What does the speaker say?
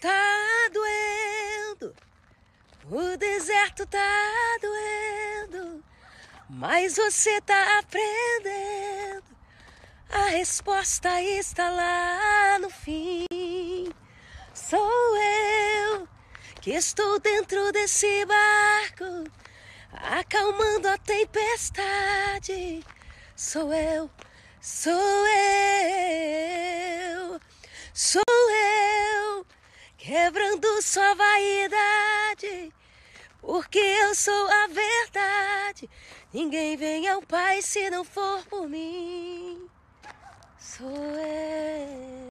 Tá doendo, o deserto tá doendo, mas você tá aprendendo. A resposta está lá no fim. Sou eu que estou dentro desse barco, acalmando a tempestade. Sou eu, sou eu, sou eu, quebrando sua vaidade, porque eu sou a verdade. Ninguém vem ao Pai se não for por mim. Sou eu.